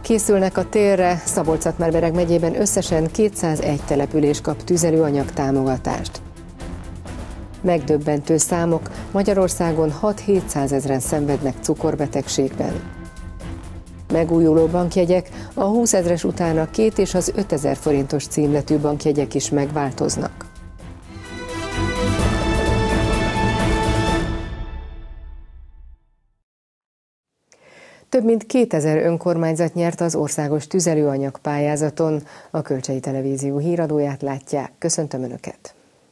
Készülnek a télre, Szabolcs-Szatmár-Bereg megyében összesen 201 település kap tüzelőanyag támogatást. Megdöbbentő számok, Magyarországon 6-700 ezren szenvednek cukorbetegségben. Megújuló bankjegyek, a 20 000-es után a 2 és az 5000 forintos címletű bankjegyek is megváltoznak. Több mint 2000 önkormányzat nyert az országos tüzelőanyag pályázaton. A Kölcsei Televízió híradóját látják. Köszöntöm Önöket!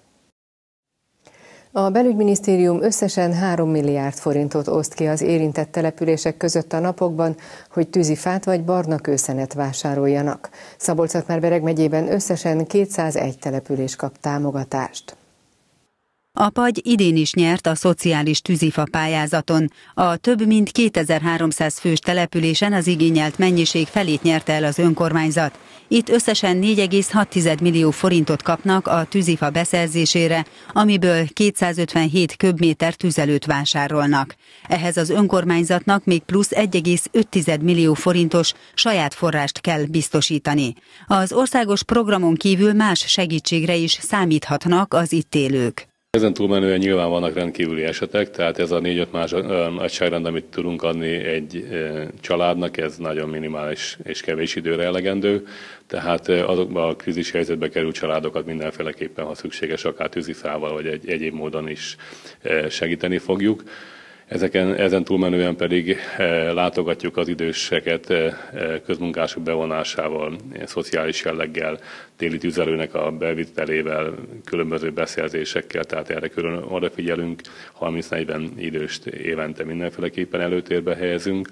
A Belügyminisztérium összesen 3 milliárd forintot oszt ki az érintett települések között a napokban, hogy tűzifát vagy barna kőszenet vásároljanak. Szabolcs-Szatmár-Bereg megyében összesen 201 település kap támogatást. A Pagy idén is nyert a szociális tűzifa pályázaton. A több mint 2300 fős településen az igényelt mennyiség felét nyerte el az önkormányzat. Itt összesen 4,6 millió forintot kapnak a tűzifa beszerzésére, amiből 257 köbméter tüzelőt vásárolnak. Ehhez az önkormányzatnak még plusz 1,5 millió forintos saját forrást kell biztosítani. Az országos programon kívül más segítségre is számíthatnak az itt élők. Ezen túlmenően nyilván vannak rendkívüli esetek, tehát ez a 4-5 más nagyságrend, amit tudunk adni egy családnak, ez nagyon minimális és kevés időre elegendő, tehát azokban a krízis helyzetbe került családokat mindenféleképpen, ha szükséges, akár tűzifával vagy egy egyéb módon is segíteni fogjuk. Ezen túlmenően pedig látogatjuk az időseket közmunkások bevonásával, szociális jelleggel, téli tüzelőnek a bevitelével, különböző beszerzésekkel, tehát erre külön odafigyelünk, 30-40 időst évente mindenféleképpen előtérbe helyezünk.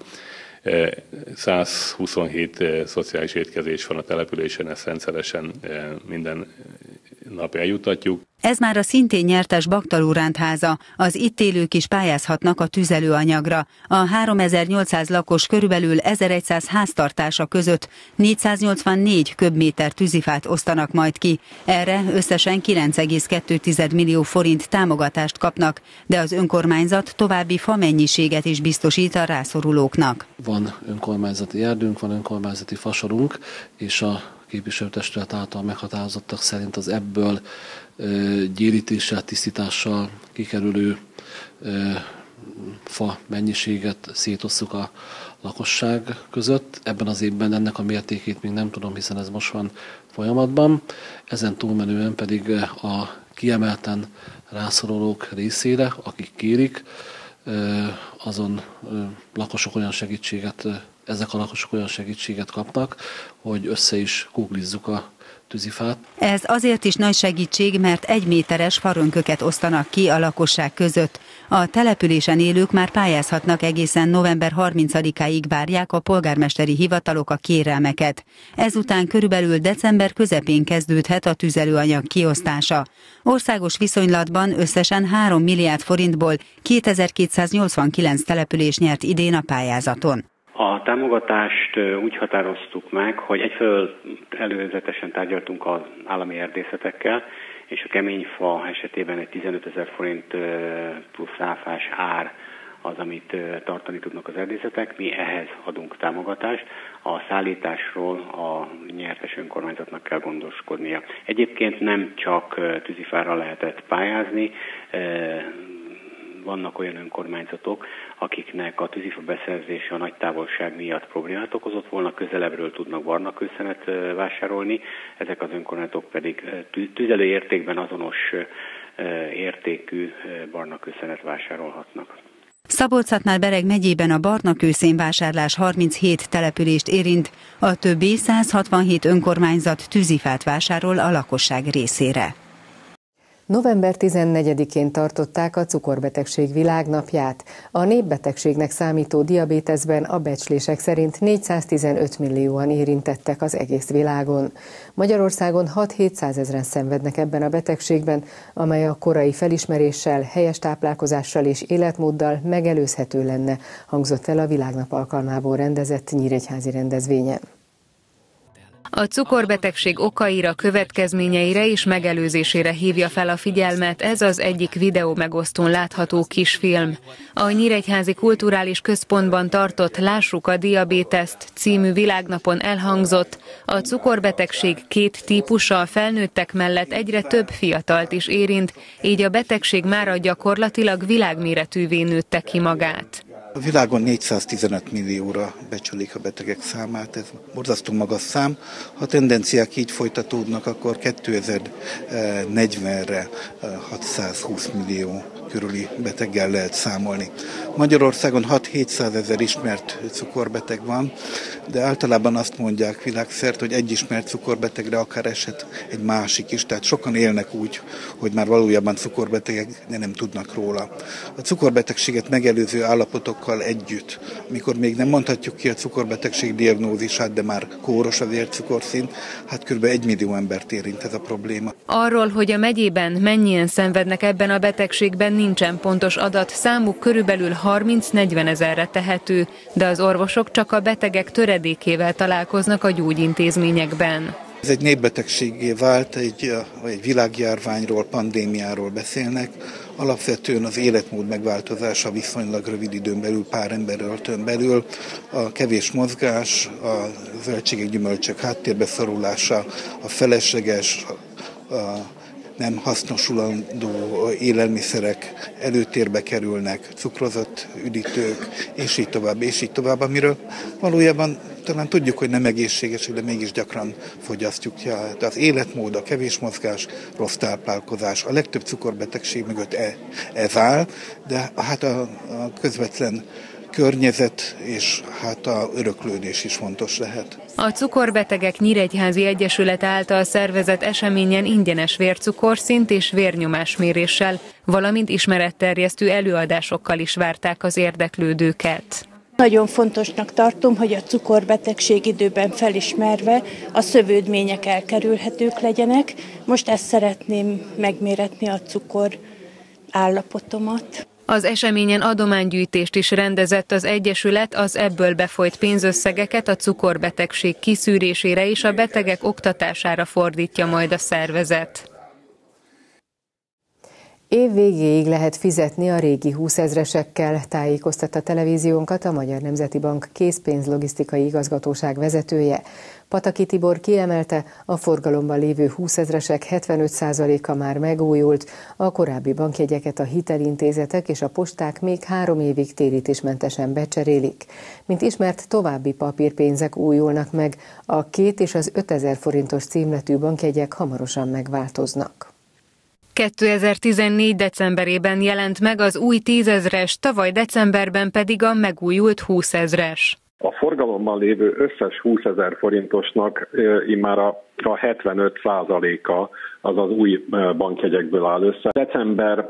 127 szociális étkezés van a településen, ezt rendszeresen minden nap eljutatjuk. Ez már a szintén nyertes Baktaló Rántháza. Az itt élők is pályázhatnak a tüzelőanyagra. A 3800 lakos körülbelül 1100 háztartása között 484 köbméter tűzifát osztanak majd ki. Erre összesen 9,2 millió forint támogatást kapnak, de az önkormányzat további famennyiséget is biztosít a rászorulóknak. Van önkormányzati erdőnk, van önkormányzati fasorunk, és a képviselőtestület által meghatározottak szerint az ebből gyérítéssel, tisztítással kikerülő fa mennyiséget szétosszuk a lakosság között. Ebben az évben ennek a mértékét még nem tudom, hiszen ez most van folyamatban. Ezen túlmenően pedig a kiemelten rászorulók részére, akik kérik, azon lakosok olyan segítséget, ezek a lakosok olyan segítséget kapnak, hogy össze is kúglizzuk a tűzifát. Ez azért is nagy segítség, mert 1 méteres farönköket osztanak ki a lakosság között. A településen élők már pályázhatnak egészen november 30-áig, várják a polgármesteri hivatalok a kérelmeket. Ezután körülbelül december közepén kezdődhet a tüzelőanyag kiosztása. Országos viszonylatban összesen 3 milliárd forintból 2289 település nyert idén a pályázaton. A támogatást úgy határoztuk meg, hogy egyfelől előzetesen tárgyaltunk az állami erdészetekkel, és a keményfa esetében egy 15 000 forint plusz áfás ár az, amit tartani tudnak az erdészetek. Mi ehhez adunk támogatást. A szállításról a nyertes önkormányzatnak kell gondoskodnia. Egyébként nem csak tűzifára lehetett pályázni, vannak olyan önkormányzatok, akiknek a tűzifa beszerzése a nagy távolság miatt problémát okozott volna, közelebbről tudnak barna kőszenet vásárolni, ezek az önkormányzatok pedig tüzelő értékben azonos értékű barna kőszenet vásárolhatnak. Szabolcs-Szatmár-Bereg megyében a barna kőszén vásárlás 37 települést érint, a többi 167 önkormányzat tűzifát vásárol a lakosság részére. November 14-én tartották a cukorbetegség világnapját. A népbetegségnek számító diabéteszben a becslések szerint 415 millióan érintettek az egész világon. Magyarországon 6-700 ezren szenvednek ebben a betegségben, amely a korai felismeréssel, helyes táplálkozással és életmóddal megelőzhető lenne, hangzott el a Világnap alkalmából rendezett nyíregyházi rendezvényen. A cukorbetegség okaira, következményeire és megelőzésére hívja fel a figyelmet ez az egyik videó megosztón látható kisfilm. A Nyíregyházi Kulturális Központban tartott Lássuk a diabéteszt című világnapon elhangzott, a cukorbetegség két típusa a felnőttek mellett egyre több fiatalt is érint, így a betegség mára gyakorlatilag világméretűvé nőtte ki magát. A világon 415 millióra becsülik a betegek számát, ez borzasztó magas szám. Ha a tendenciák így folytatódnak, akkor 2040-re 620 millió körüli beteggel lehet számolni. Magyarországon 6-700 ezer ismert cukorbeteg van, de általában azt mondják világszerte, hogy egy ismert cukorbetegre akár eshet egy másik is, tehát sokan élnek úgy, hogy már valójában cukorbetegek, de nem tudnak róla. A cukorbetegséget megelőző állapotokkal együtt, amikor még nem mondhatjuk ki a cukorbetegség diagnózisát, de már kóros az vércukorszint, hát kb. 1 millió embert érint ez a probléma. Arról, hogy a megyében mennyien szenvednek ebben a betegségben, nincsen pontos adat, számuk körülbelül 30-40 ezerre tehető, de az orvosok csak a betegek töredékével találkoznak a gyógyintézményekben. Ez egy népbetegséggé vált, egy világjárványról, pandémiáról beszélnek. Alapvetően az életmód megváltozása viszonylag rövid időn belül, pár emberöltön belül, a kevés mozgás, a zöldségek, gyümölcsök háttérbe szorulása, a felesleges, nem hasznosulandó élelmiszerek előtérbe kerülnek, cukrozott üdítők, és így tovább, amiről valójában talán tudjuk, hogy nem egészséges, de mégis gyakran fogyasztjuk. De az életmód, a kevés mozgás, rossz táplálkozás, a legtöbb cukorbetegség mögött ez áll, de hát a közvetlen környezet és hát a öröklődés is fontos lehet. A Cukorbetegek Nyíregyházi Egyesülete által szervezett eseményen ingyenes vércukorszint és vérnyomásméréssel, valamint ismeretterjesztő előadásokkal is várták az érdeklődőket. Nagyon fontosnak tartom, hogy a cukorbetegség időben felismerve a szövődmények elkerülhetők legyenek. Most ezt szeretném megméretni, a cukor állapotomat. Az eseményen adománygyűjtést is rendezett az Egyesület, az ebből befolyt pénzösszegeket a cukorbetegség kiszűrésére és a betegek oktatására fordítja majd a szervezet. Év végéig lehet fizetni a régi 20 000-esekkel, tájékoztatta televíziónkat a Magyar Nemzeti Bank készpénzlogisztikai igazgatóság vezetője. Pataki Tibor kiemelte, a forgalomban lévő 20 000-esek 75%-a már megújult, a korábbi bankjegyeket a hitelintézetek és a posták még 3 évig térítésmentesen becserélik. Mint ismert, további papírpénzek újulnak meg, a 2 és az 5000 forintos címletű bankjegyek hamarosan megváltoznak. 2014. decemberében jelent meg az új 10 000-es, tavaly decemberben pedig a megújult 20 000-es. A forgalomban lévő összes 20 000 forintosnak immár a 75%-a az az új bankjegyekből áll össze. December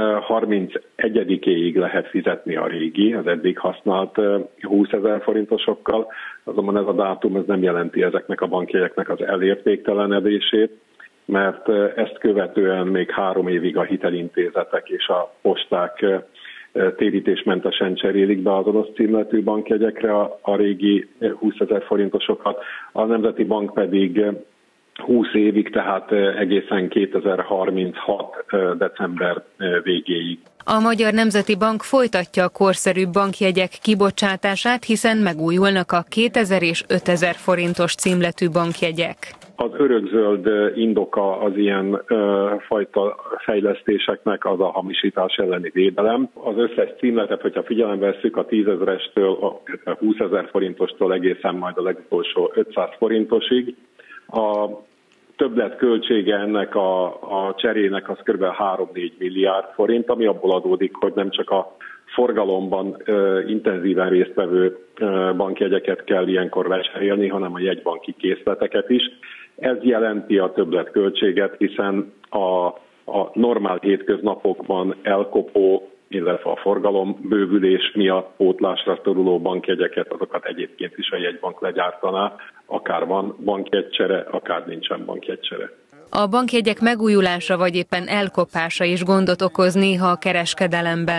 31-éig lehet fizetni a régi, az eddig használt 20 000 forintosokkal, azonban ez a dátum ez nem jelenti ezeknek a bankjegyeknek az elértéktelenedését, mert ezt követően még 3 évig a hitelintézetek és a posták térítésmentesen cserélik be azonos címletű bankjegyekre a régi 20 000 forintosokat, a Nemzeti Bank pedig 20 évig, tehát egészen 2036. december végéig. A Magyar Nemzeti Bank folytatja a korszerűbb bankjegyek kibocsátását, hiszen megújulnak a 2000 és 5000 forintos címletű bankjegyek. Az örökzöld indoka az ilyen fajta fejlesztéseknek az a hamisítás elleni védelem. Az összes címletet, hogyha figyelembe vesszük, a 10 000-estől a 20 000 forintostól egészen majd a legutolsó 500 forintosig. A többlet költsége ennek a cserének az kb. 3-4 milliárd forint, ami abból adódik, hogy nem csak a forgalomban intenzíven résztvevő bankjegyeket kell ilyenkor lecserélni, hanem a jegybanki készleteket is. Ez jelenti a többletköltséget, hiszen a normál hétköznapokban elkopó, illetve a forgalom bővülés miatt pótlásra szoruló bankjegyeket, azokat egyébként is a jegybank legyártaná, akár van bankjegycsere, akár nincsen bankjegycsere. A bankjegyek megújulása vagy éppen elkopása is gondot okoz néha a kereskedelemben.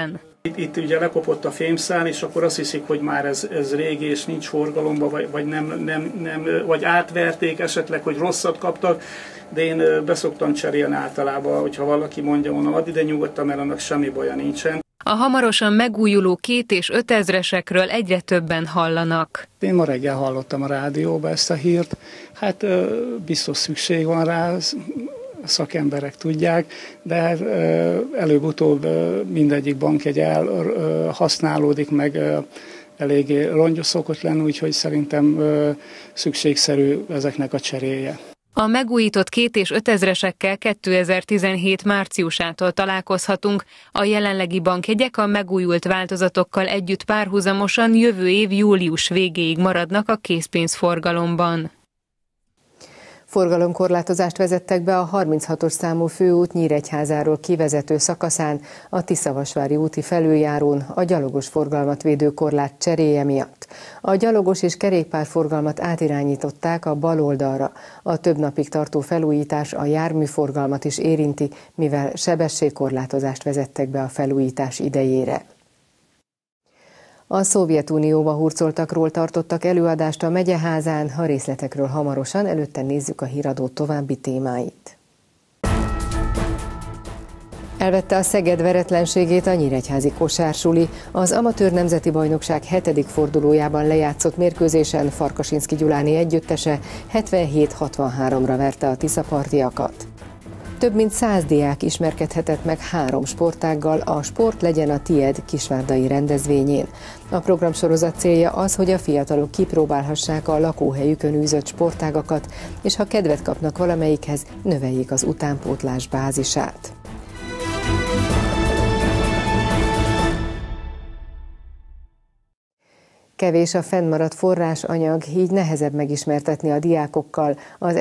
Itt ugye lekopott a fémszál, és akkor azt hiszik, hogy már ez régi és nincs forgalomba, vagy vagy átverték esetleg, hogy rosszat kaptak, de én beszoktam cserélni általában, hogyha valaki mondja, mondom, add ide nyugodtan, mert annak semmi baja nincsen. A hamarosan megújuló 2 és 5 ezresekről egyre többen hallanak. Én ma reggel hallottam a rádióba ezt a hírt, hát biztos szükség van rá, szakemberek tudják, de előbb-utóbb mindegyik bankjegy használódik meg, eléggé rongyos szokott lenni, úgyhogy szerintem szükségszerű ezeknek a cseréje. A megújított 2 és 5 ezresekkel 2017 márciusától találkozhatunk. A jelenlegi bankjegyek a megújult változatokkal együtt párhuzamosan jövő év július végéig maradnak a készpénzforgalomban. Forgalomkorlátozást vezettek be a 36-os számú főút Nyíregyházáról kivezető szakaszán, a Tiszavasvári úti felüljárón a gyalogos forgalmat védő korlát cseréje miatt. A gyalogos és kerékpárforgalmat átirányították a bal oldalra. A több napig tartó felújítás a járműforgalmat is érinti, mivel sebességkorlátozást vezettek be a felújítás idejére. A Szovjetunióba hurcoltakról tartottak előadást a Megyeházán, a részletekről hamarosan, előtte nézzük a híradó további témáit. Elvette a Szeged veretlenségét a nyíregyházi kosársuli. Az amatőr nemzeti bajnokság 7. fordulójában lejátszott mérkőzésen Farkasinszky Gyuláni együttese 77-63-ra verte a tiszapartiakat. Több mint 100 diák ismerkedhetett meg 3 sportággal a Sport legyen a tied kisvárdai rendezvényén. A programsorozat célja az, hogy a fiatalok kipróbálhassák a lakóhelyükön űzött sportágakat, és ha kedvet kapnak valamelyikhez, növeljék az utánpótlás bázisát. Kevés a fennmaradt forrásanyag, így nehezebb megismertetni a diákokkal az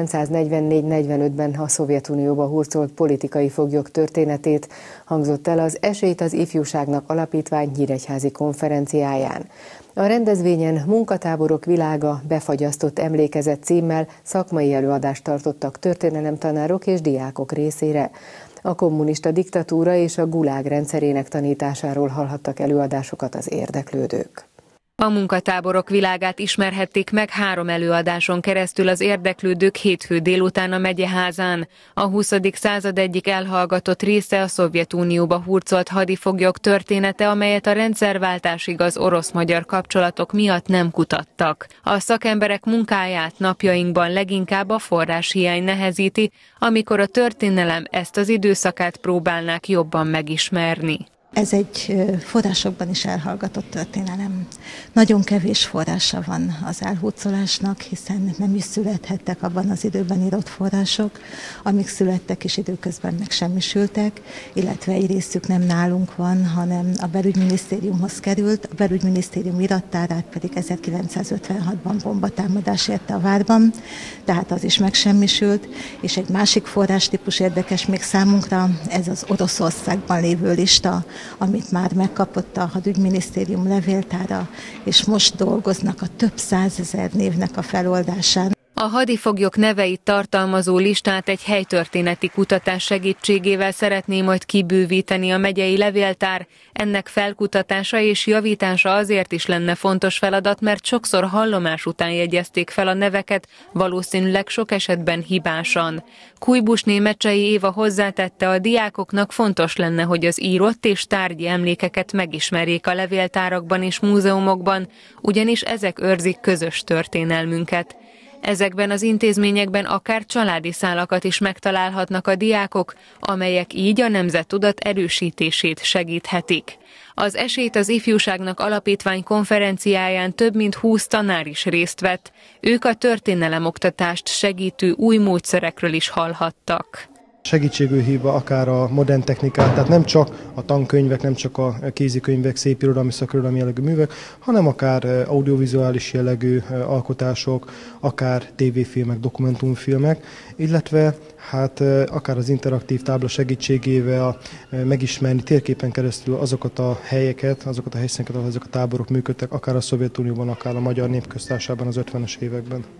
1944-45-ben a Szovjetunióba hurcolt politikai foglyok történetét, hangzott el az Esélyt az ifjúságnak alapítvány nyíregyházi konferenciáján. A rendezvényen Munkatáborok világa befagyasztott emlékezet címmel szakmai előadást tartottak történelemtanárok és diákok részére. A kommunista diktatúra és a gulág rendszerének tanításáról hallhattak előadásokat az érdeklődők. A munkatáborok világát ismerhették meg 3 előadáson keresztül az érdeklődők hétfő délután a Megyeházán. A 20. század egyik elhallgatott része a Szovjetunióba hurcolt hadifoglyok története, amelyet a rendszerváltásig az orosz-magyar kapcsolatok miatt nem kutattak. A szakemberek munkáját napjainkban leginkább a forráshiány nehezíti, amikor a történelem ezt az időszakát próbálnák jobban megismerni. Ez egy forrásokban is elhallgatott történelem. Nagyon kevés forrása van az elhurcolásnak, hiszen nem is születhettek abban az időben írott források, amik születtek és időközben megsemmisültek, illetve egy részük nem nálunk van, hanem a belügyminisztériumhoz került, a belügyminisztérium irattárát pedig 1956-ban bombatámadás érte a várban, tehát az is megsemmisült, és egy másik forrástípus érdekes még számunkra, ez az Oroszországban lévő lista, amit már megkapott a hadügyminisztérium levéltára, és most dolgoznak a több 100 000 névnek a feloldásán. A hadifoglyok neveit tartalmazó listát egy helytörténeti kutatás segítségével szeretné majd kibővíteni a megyei levéltár. Ennek felkutatása és javítása azért is lenne fontos feladat, mert sokszor hallomás után jegyezték fel a neveket, valószínűleg sok esetben hibásan. Kujbusné Mecsei Éva hozzátette, a diákoknak fontos lenne, hogy az írott és tárgyi emlékeket megismerjék a levéltárakban és múzeumokban, ugyanis ezek őrzik közös történelmünket. Ezekben az intézményekben akár családi szálakat is megtalálhatnak a diákok, amelyek így a nemzettudat erősítését segíthetik. Az Esélyt az ifjúságnak alapítvány konferenciáján több mint 20 tanár is részt vett. Ők a történelemoktatást segítő új módszerekről is hallhattak. Segítségül hívva akár a modern technikát, tehát nem csak a tankönyvek, nem csak a kézikönyvek, szépirodalmi, szakirodalmi jellegű művek, hanem akár audiovizuális jellegű alkotások, akár tévéfilmek, dokumentumfilmek, illetve hát akár az interaktív tábla segítségével megismerni térképen keresztül azokat a helyeket, azokat a helyszíneket, ahol ezek a táborok működtek, akár a Szovjetunióban, akár a Magyar Népköztársaságban az 50-es években.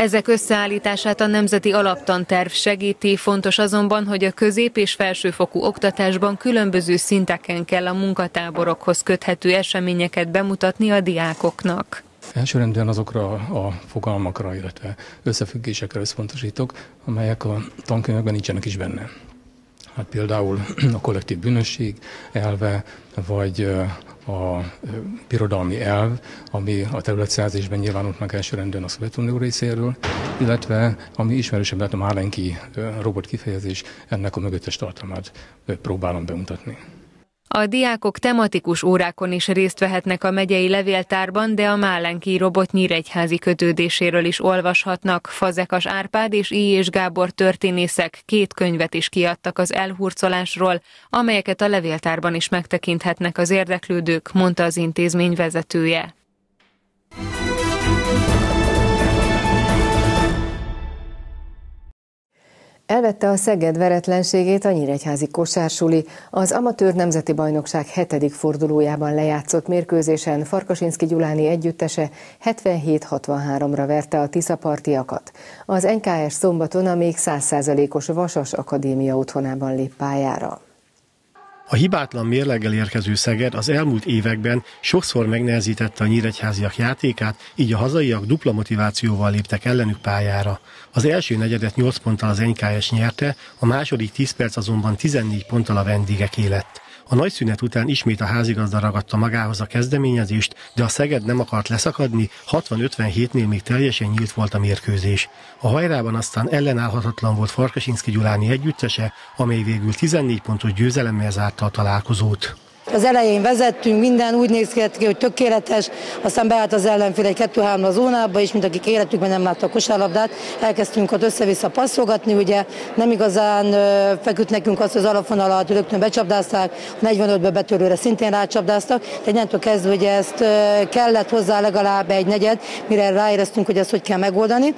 Ezek összeállítását a Nemzeti Alaptanterv segíti, fontos azonban, hogy a közép- és felsőfokú oktatásban különböző szinteken kell a munkatáborokhoz köthető eseményeket bemutatni a diákoknak. Elsőrendben azokra a fogalmakra, illetve összefüggésekre összpontosítok, amelyek a tankönyvekben nincsenek is benne. Hát például a kollektív bűnösség elve, vagy a birodalmi elv, ami a területszerzésben nyilvánult meg elsőrendben a Szovjetunió részéről, illetve ami ismerősebb lehet a Málenki robot kifejezés, ennek a mögöttes tartalmát próbálom bemutatni. A diákok tematikus órákon is részt vehetnek a megyei levéltárban, de a Málenki robot nyíregyházi kötődéséről is olvashatnak. Fazekas Árpád és I. Gábor történészek 2 könyvet is kiadtak az elhurcolásról, amelyeket a levéltárban is megtekinthetnek az érdeklődők, mondta az intézmény vezetője. Elvette a Szeged veretlenségét a nyíregyházi kosársuli. Az amatőr nemzeti bajnokság 7. fordulójában lejátszott mérkőzésen Farkasinszky Gyuláni együttese 77-63-ra verte a tiszapartiakat. Az NKS szombaton a még 100%-os Vasas Akadémia otthonában lép pályára. A hibátlan mérleggel érkező Szeged az elmúlt években sokszor megnehezítette a nyíregyháziak játékát, így a hazaiak dupla motivációval léptek ellenük pályára. Az első negyedet 8 ponttal az NKS nyerte, a második 10 perc azonban 14 ponttal a vendégeké lett. A nagy szünet után ismét a házigazda ragadta magához a kezdeményezést, de a Szeged nem akart leszakadni, 60-57-nél még teljesen nyílt volt a mérkőzés. A hajrában aztán ellenállhatatlan volt Farkasinszky Gyuláni együttese, amely végül 14 pontos győzelemmel zárta a találkozót. Az elején vezettünk, minden úgy néz ki, hogy tökéletes, aztán beállt az ellenfél egy 2-3 a zónába, és mint akik életükben nem láttak kosárlabdát, elkezdtünk ott össze-vissza passzolgatni, ugye nem igazán feküdt nekünk azt, az alapvonalat rögtön becsapdázták, a 45-ből betörőre szintén rácsapdáztak, de innentől kezdve, hogy ezt kellett hozzá legalább egy negyed, mire ráéreztünk, hogy ezt hogy kell megoldani.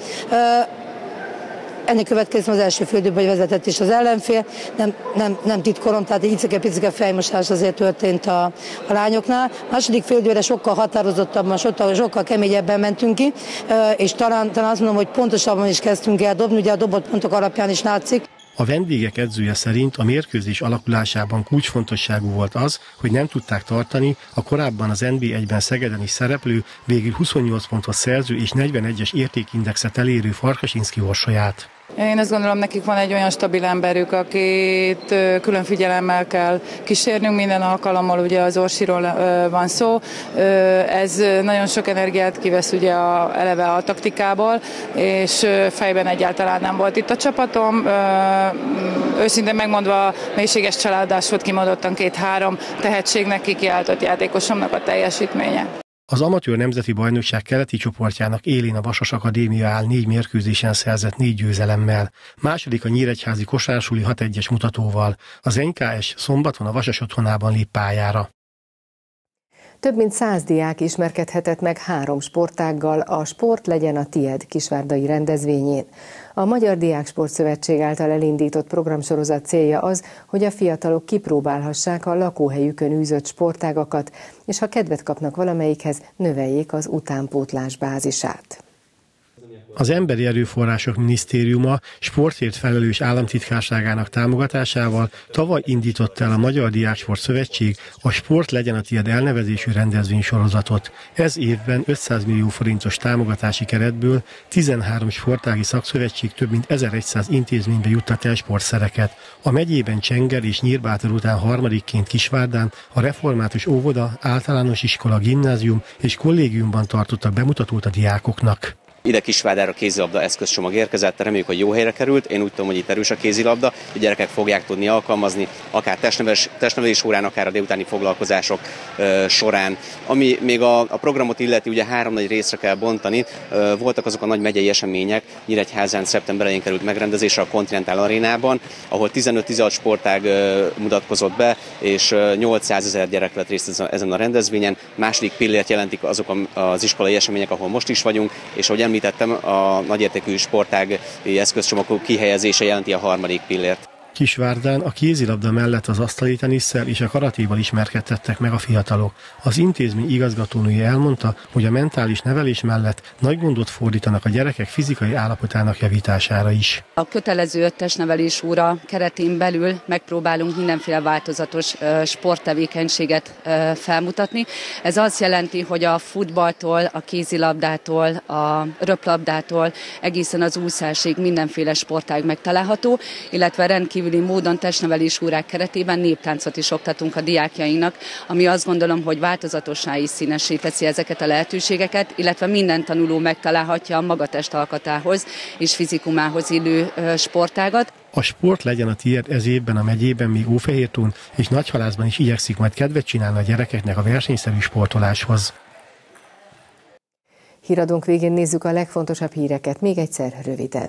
Ennek következően az első félidőben vezetett is az ellenfél, nem titkolom, tehát egy icike-picike fejmosás azért történt a lányoknál. A második félidőre sokkal határozottabban, sokkal keményebben mentünk ki, és talán azt mondom, hogy pontosabban is kezdtünk el dobni, ugye a dobott pontok alapján is látszik. A vendégek edzője szerint a mérkőzés alakulásában kulcsfontosságú volt az, hogy nem tudták tartani a korábban az NB1-ben Szegeden is szereplő, végül 28 pontos szerző és 41-es értékindexet elérő Farkasinszky Orsolyát. Én azt gondolom, nekik van egy olyan stabil emberük, akit külön figyelemmel kell kísérnünk minden alkalommal, ugye az Orsiról van szó. Ez nagyon sok energiát kivesz ugye eleve a taktikából, és fejben egyáltalán nem volt itt a csapatom. Őszintén megmondva, mélységes csalódás volt kimondottan 2-3 tehetségnek kikiáltott játékosomnak a teljesítménye. Az amatőr nemzeti bajnokság keleti csoportjának élén a Vasas Akadémia áll 4 mérkőzésen szerzett 4 győzelemmel. Második a nyíregyházi kosársuli 6-1-es mutatóval. Az NKS szombaton a Vasas otthonában lép pályára. Több mint 100 diák ismerkedhetett meg 3 sportággal a Sport legyen a tied kisvárdai rendezvényén. A Magyar Diáksport Szövetség által elindított programsorozat célja az, hogy a fiatalok kipróbálhassák a lakóhelyükön űzött sportágakat, és ha kedvet kapnak valamelyikhez, növeljék az utánpótlás bázisát. Az Emberi Erőforrások Minisztériuma sportért felelős államtitkárságának támogatásával tavaly indított el a Magyar Diáksport Szövetség a Sport legyen a tied elnevezésű rendezvénysorozatot. Ez évben 500 millió forintos támogatási keretből 13 sportági szakszövetség több mint 1100 intézménybe juttat el sportszereket. A megyében Csenger és Nyírbátor után harmadikként Kisvárdán a református óvoda, általános iskola, gimnázium és kollégiumban tartottak bemutatót a diákoknak. Ide Kisvárdára kézilabda eszközcsomag érkezett, reméljük, hogy jó helyre került. Én úgy tudom, hogy itt erős a kézilabda, a gyerekek fogják tudni alkalmazni, akár testnevelés órán, akár a délutáni foglalkozások során. Ami még a programot illeti, ugye 3 nagy részre kell bontani. Voltak azok a nagy megyei események, Nyíregyházán szeptember elején került megrendezésre a Continental Arénában, ahol 15-16 sportág mutatkozott be, és 800 000 gyerek vett részt ezen a rendezvényen. Második pillért jelentik azok az iskolai események, ahol most is vagyunk, és ahogy említettem, a nagyértékű sportág eszközcsomag kihelyezése jelenti a harmadik pillért. Kisvárdán a kézilabda mellett az asztali tenisszel és a karatéval ismerkedtettek meg a fiatalok. Az intézmény igazgatónője elmondta, hogy a mentális nevelés mellett nagy gondot fordítanak a gyerekek fizikai állapotának javítására is. A kötelező testnevelés óra keretén belül megpróbálunk mindenféle változatos sporttevékenységet felmutatni. Ez azt jelenti, hogy a futballtól, a kézilabdától, a röplabdától egészen az úszásig mindenféle sportág megtalálható, illetve rendkívüli módon testnevelés órák keretében néptáncot is oktatunk a diákjainknak, ami azt gondolom, hogy változatossá és színessé teszi ezeket a lehetőségeket, illetve minden tanuló megtalálhatja a maga testalkatához és fizikumához illő sportágat. A sport legyen a tiéd ez évben a megyében, még Hófehértón és Nagyhalászban is igyekszik majd kedvet csinálni a gyerekeknek a versenyszerű sportoláshoz. Híradónk végén nézzük a legfontosabb híreket, még egyszer röviden.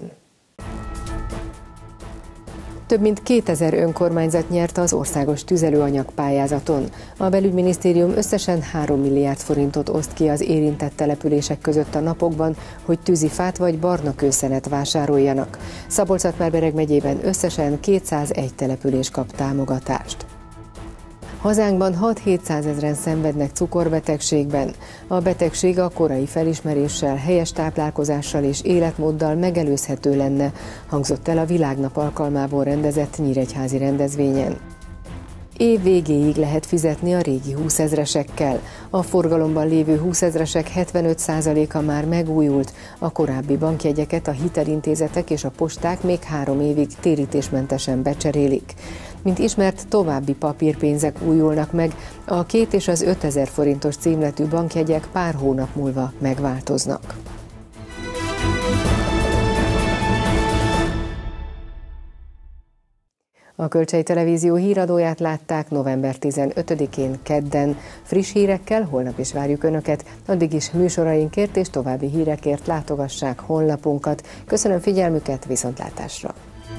Több mint 2000 önkormányzat nyert az országos tüzelőanyag pályázaton. A belügyminisztérium összesen 3 milliárd forintot oszt ki az érintett települések között a napokban, hogy tűzifát vagy barna kőszenet vásároljanak. Szabolcs-Szatmár-Bereg megyében összesen 201 település kap támogatást. Hazánkban 6-700 ezren szenvednek cukorbetegségben. A betegség a korai felismeréssel, helyes táplálkozással és életmóddal megelőzhető lenne, hangzott el a Világnap alkalmából rendezett nyíregyházi rendezvényen. Év végéig lehet fizetni a régi 20 ezresekkel. A forgalomban lévő 20 ezresek 75%-a már megújult, a korábbi bankjegyeket a hitelintézetek és a posták még 3 évig térítésmentesen becserélik. Mint ismert, további papírpénzek újulnak meg, a 2 és az 5000 forintos címletű bankjegyek pár hónap múlva megváltoznak. A Kölcsei Televízió híradóját látták november 15-én kedden. Friss hírekkel holnap is várjuk Önöket, addig is műsorainkért és további hírekért látogassák honlapunkat. Köszönöm figyelmüket, viszontlátásra!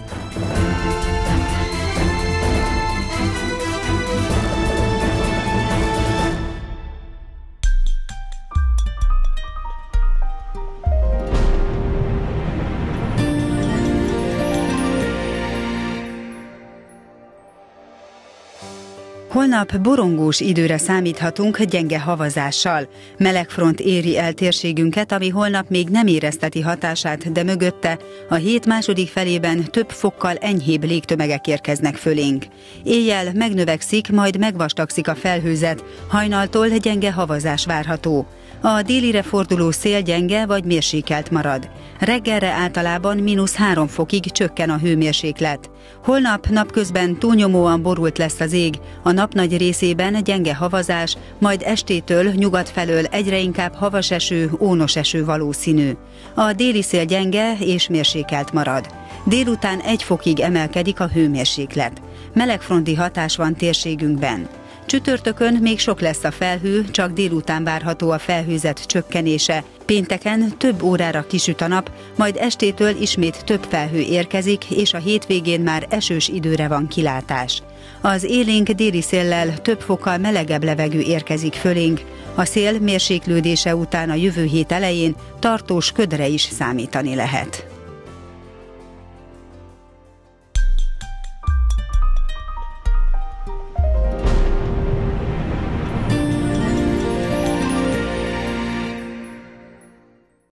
Holnap borongós időre számíthatunk gyenge havazással. Melegfront éri el térségünket, ami holnap még nem érezteti hatását, de mögötte a hét második felében több fokkal enyhébb légtömegek érkeznek fölénk. Éjjel megnövekszik, majd megvastagszik a felhőzet, hajnaltól gyenge havazás várható. A délire forduló szél gyenge vagy mérsékelt marad. Reggelre általában -3 fokig csökken a hőmérséklet. Holnap napközben túlnyomóan borult lesz az ég, a nap nagy részében gyenge havazás, majd estétől nyugat felől egyre inkább havas eső, ónos eső valószínű. A déli szél gyenge és mérsékelt marad. Délután 1 fokig emelkedik a hőmérséklet. Melegfronti hatás van térségünkben. Csütörtökön még sok lesz a felhő, csak délután várható a felhőzet csökkenése. Pénteken több órára kisüt a nap, majd estétől ismét több felhő érkezik, és a hétvégén már esős időre van kilátás. Az élénk déli széllel több fokkal melegebb levegő érkezik fölénk. A szél mérséklődése után a jövő hét elején tartós ködre is számítani lehet.